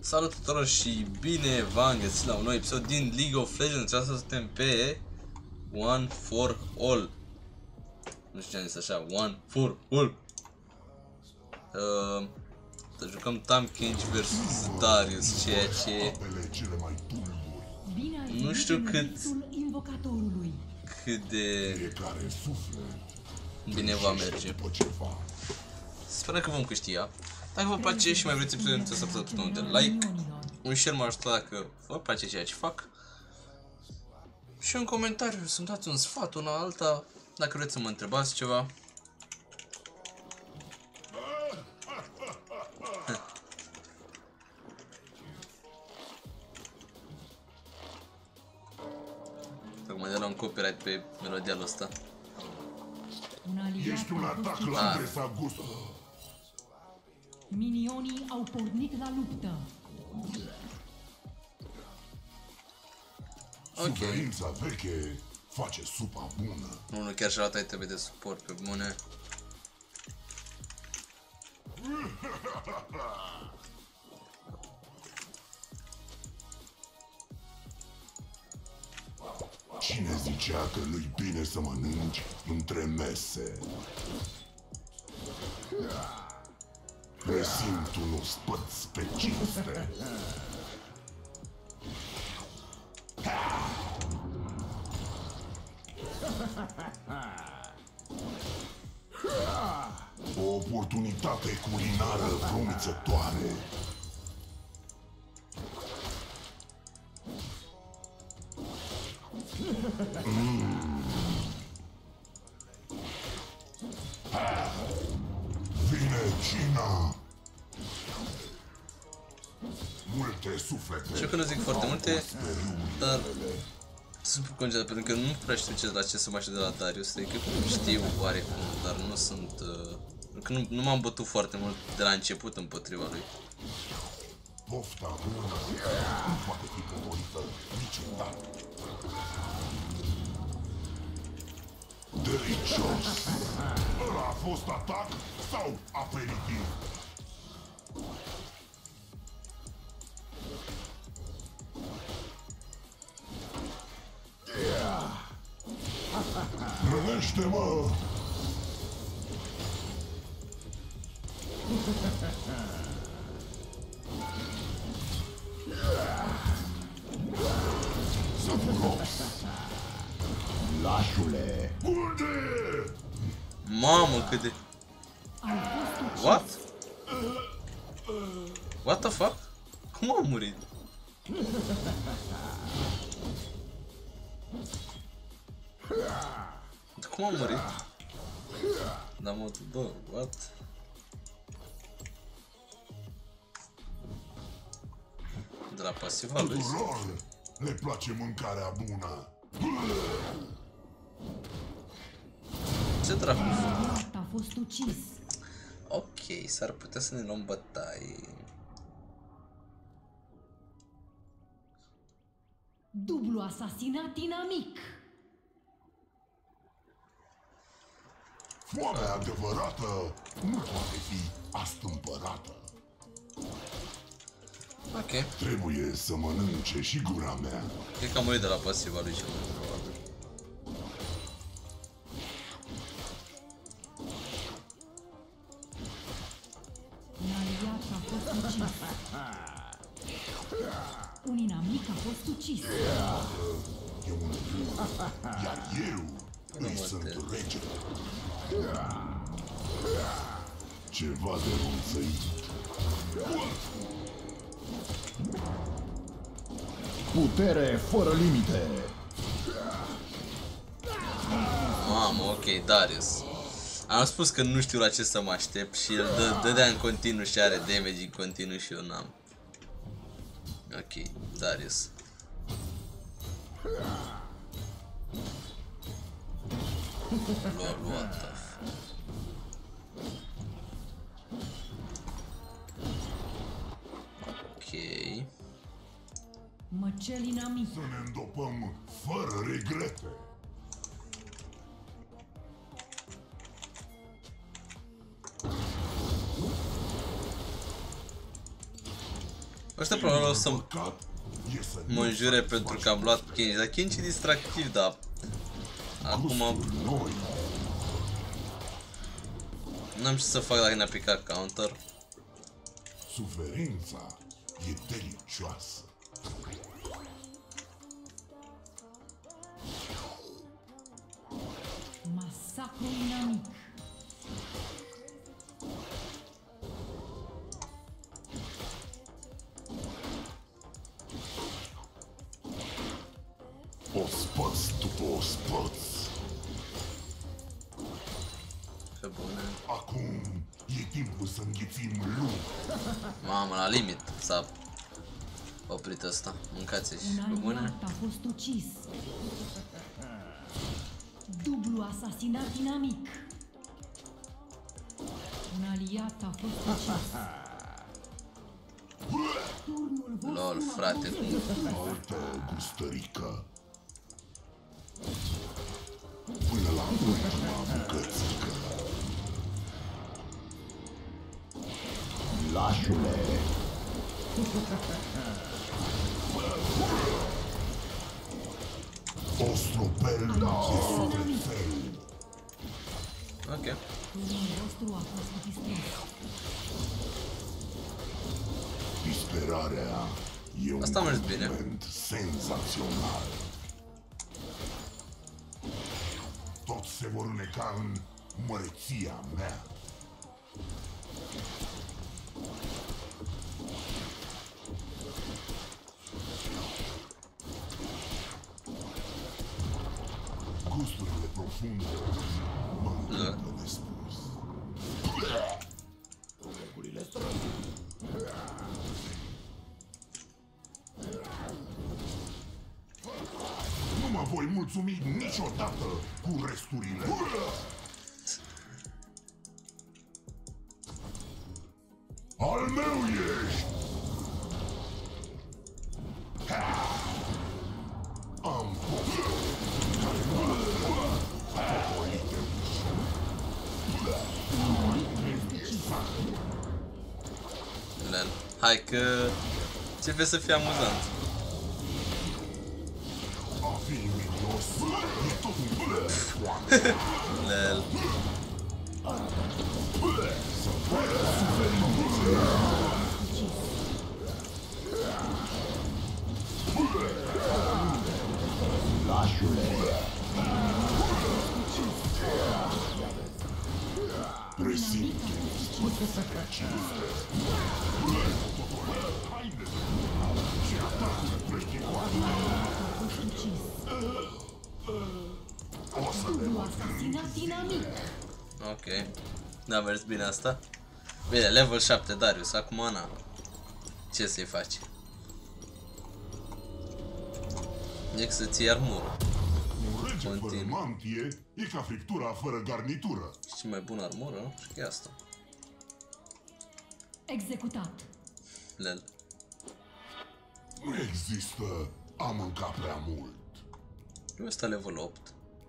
Salut tuturor și bine v-am găsit la un nou episod din League of Legends. Astăzi suntem pe One for All. Nu știu ce am zis așa, One for All. Jucăm Tahm Kench vs Darius, ceea ce nu știu cât de bine va merge. Sper că vom câștiga. Dacă vă place și mai vreți episodul, nu să apăsați butonul de like. Un share mă ajută dacă vă place ceea ce fac. Și un comentariu să-mi dați un sfat, una alta, dacă vreți să mă întrebați ceva. Tocmai de la un copyright pe melodia ăsta. Ești un atac la adresa Gusto. Minionii au pornit la luptă. Ok. Suferința veche face supa bună. Nu, chiar și arată trebuie de suport pe bune. Cine zicea că nu-i bine să mănânci între mese? Resimt un ospăț pe cinste. O oportunitate culinară promițătoare. Vine cina. Multe suflete. Știu că nu zic foarte multe, dar sunt congelat pentru că nu prea știu la ce să mă aștept de la Darius. Adică știu oarecum, dar nu sunt... că nu m-am bătut foarte mult de la început împotriva lui. Pofta bună nu poate fi povorită niciodată. Delicios! Ăla a fost atac sau aperitiv? Rănește-mă! Savuros! Lașule! Unde? Mamă, cât de... What? What the fuck? Cum am murit? Cum am murit? Da, mă, bă, what? De la pasiva lui? Tuturor le place mâncarea bună. Ce dracu? A fost ucis. Ok, s-ar putea să ne luăm bătaie. Dublu asasinat dinamic. Foamea adevărată nu poate fi astâmpărată. Ok. Trebuie să mănânce și gura mea. Cred că am murit de la pasiva lui cel mai probabil. Un aliat a fost ucis. Un inamic a fost ucis. E un bun, iar eu îi sunt rege. Ceva de ronțăit. Putere fără limite. Mamă, ok, Darius. Am spus că nu știu la ce să mă aștept și el dădea în continuu și are damage în continuu și eu n-am. Ok, Darius. What the fuck? Ok. Măcel inamic. Să ne îndopăm fără regrete. Ăștia probabil o să Păcat e să mă nu înjure pentru că am luat Kenji, dar Kenji e distractiv, dar acum noi. n-am ce să fac dacă ne-a picat counter. Suferința e delicioasă. Masacru inamic. Ospăț după ospăț. Pe bune. Acum e timpul să înghițim lung. Mamă, la limit s-a oprit ăsta. Mâncați-și. Pe Un bune. aliat a fost ucis. Dublu asasinat inamic. Un aliat a fost ucis. Turnul vostru Lol, a frate, fost cum distrus. Altă gustărică. Până la ultima bucățică. Lașule, O stropel de suflet. Ok. Turnul vostru a fost distrus. Disperarea e un Asta a mers bine. moment senzațional. Toți se vor îneca în măreția mea. Gusturile profunde mă încântă nespus. Nu mă voi mulțumi niciodată cu resturile. Al meu ești! Am fost popolite Lel. Hai că începe să fie amuzant. a fi invidios e tot un fel de foame. Lel. lașule, Resimte A fost ucis. Dublu asasinat inamic. Ok. N-a mers bine asta. Bine, level 7 Darius, acum Ana. Ce să-i faci? E să ții armură. un rege fără Continuu. mantie e ca friptura fără garnitură. Și ce mai bună armură, nu? Și că e asta. Executat. Lel. Nu există a mânca prea mult. Nu ăsta level 8.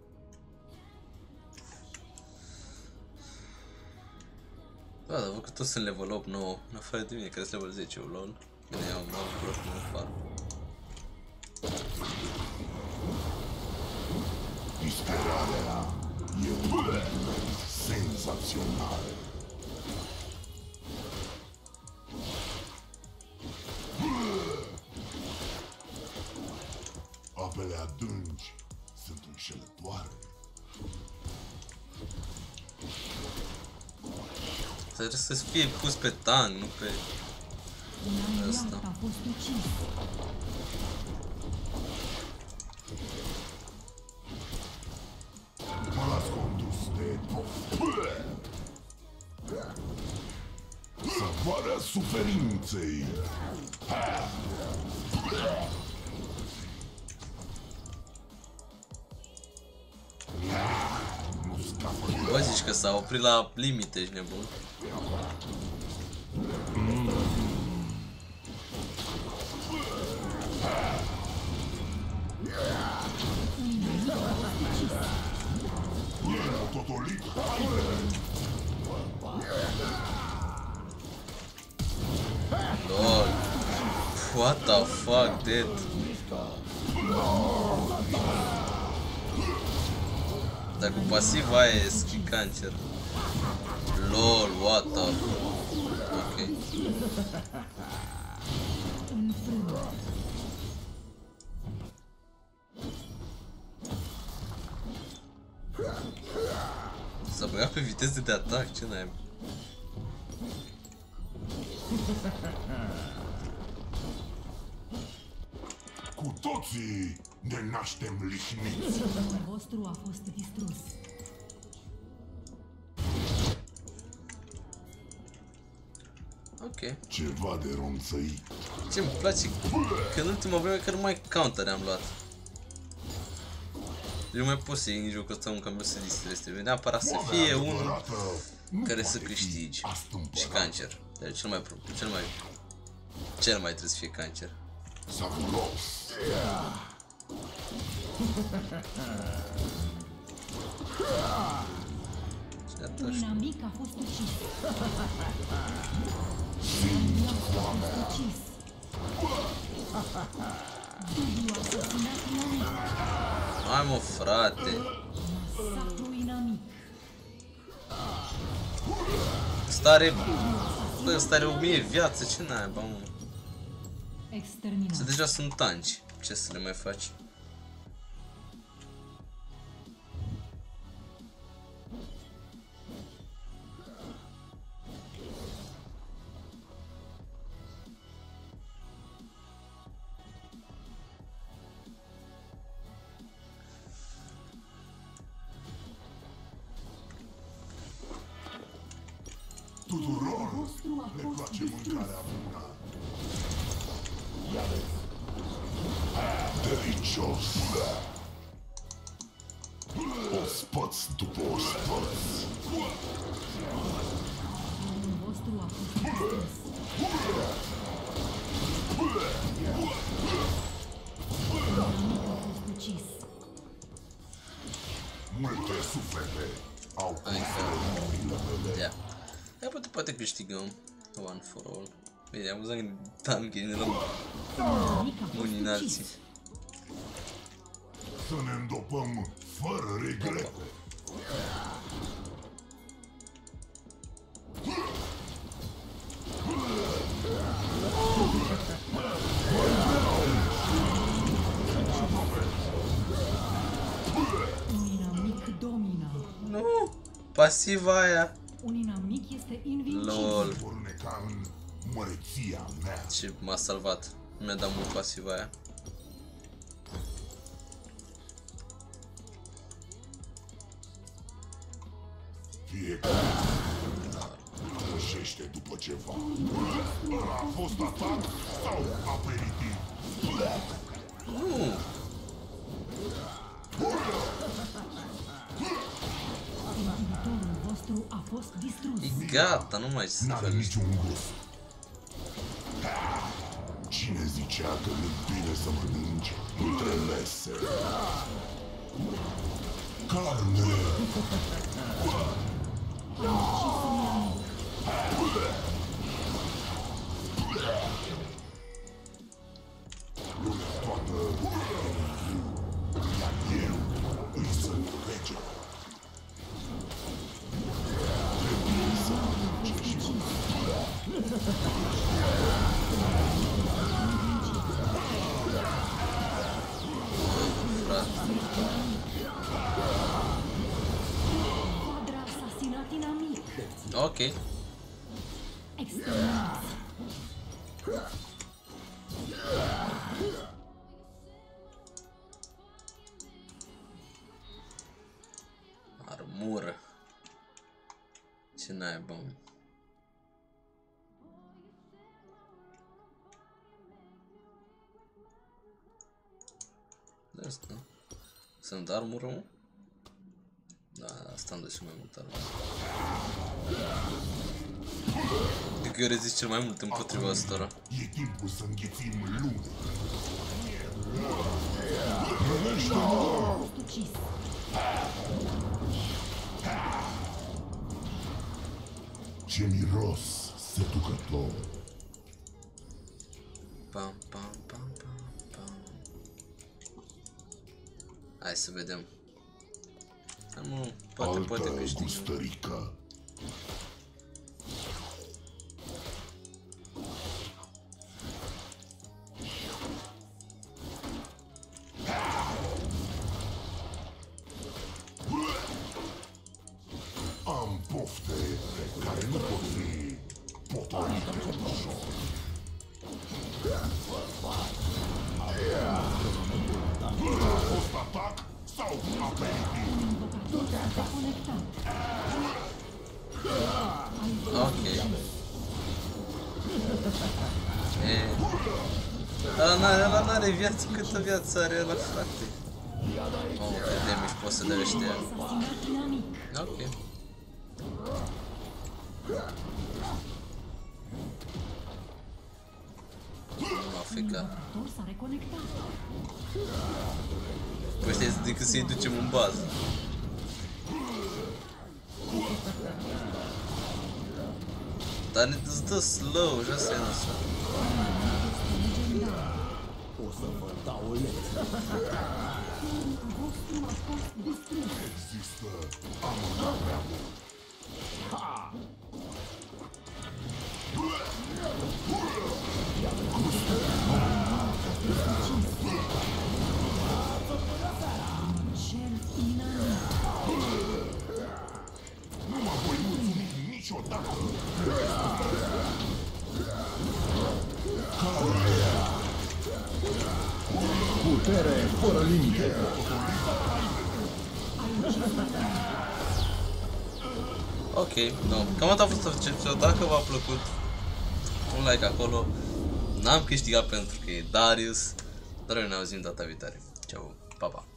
Da, dar văd că toți sunt level 8, 9, în afară de mine, care sunt level 10, lol. Bine, eu am bloc în afară. Disperarea e un moment senzațional. Apele adânci sunt înșelătoare. Trebuie să fie pus pe tan, nu pe... Un aliat Asta. a fost ucis. Mă las condus de Savoarea suferinței. Nu scapă. Bă, zici că s-a oprit la limite, ești nebun. E mototolit. Lol. What the fuck, dude? Dar cu pasiva aia e ski cancer. LOL, what the... Ok. Înfrânt. S-a băgat pe viteză de atac, ce n-ai? Cu toții ne naștem lihniți. Turul vostru a fost distrus. Ok. Ceva de ronțăit. Ce-mi place că în ultima vreme că numai counter am luat. Eu mai pot să iei în jocul ăsta un campion să distrezi. Trebuie neapărat să fie unul care să câștigi. Și cancer. Dar cel mai trebuie să fie cancer. Savuros. Un inamic a fost ucis. Inamic a fost ucis. Dublu asasinat inamic. Hai mă, frate. Masacru inamic. Stare... Bă, stare 1000 viață, ce n-ai, bă, mă? Exterminat. Să deja sunt tanci. Ce să le mai faci? Tuturor Vostru a le fost place distrus. mâncarea bună. Delicios. Ospăț după ospăț. Turul vostru a fost distrus. Inamic a fost ucis. Multe suflete au Ia. Ia poate câștigăm. One for all. Bine, am văzut că tanki ne luăm Inamic a fost unii în alții. ucis. să ne îndopăm fără regrete. Un inamic domina. Nu! Pasiva aia! Un inamic este invincibil. LOL! Vor neca în măreția mea. Și m-a salvat. Mi-a dat mult pasiva aia. Fiecare trăjește după ceva. Ăla a fost atac sau aperitiv? Nu! Servitorul vostru a fost distrus. E gata, nu mai sunt N-are fel. niciun gust. Cine zicea că nu bine să mănânci între mese? Carne! Lumea toată iar eu îi sunt rege. Trebuie să muncești. Quadra asasinat inamic. Ok. Exterminat. Armură. Ce n-ai, bă? De asta. Sunt armură, mă? Da, asta îmi dă și mai mult armură. Cred că eu rezist cel mai mult împotriva ăstora. E timpul să înghițim lumea. A fost ucis. Ce miros seducător. pam, pam, pam, pam, pam. Hai să vedem. Nu, poate Altă câștigăm. gustărică. Am pofte care nu pot fi potolite ușor. A fost atac sau aperitiv? Invocator s-a conectat. Ok. Ăla n-are viață, câtă viață are ăla, frate? Oh, vedem, își pot să dea ăștia. Asasinat inamic. Ok. Nu a fricat. Invocator s-a reconectat. Păi ăștia este decât să-i ducem în bază. Dar îți dă slow, și asta e nasul. O să vă dau o lecție. Vostru a fost distrus. Există amânarea. Șerf inamic. Nu mă voi mulțumi niciodată. Putere fără limite. Ok, no. Cam atât a fost episodul. Dacă v-a plăcut, un like acolo. N-am câștigat pentru că e Darius, dar noi ne auzim data viitoare. Ceau, pa, pa!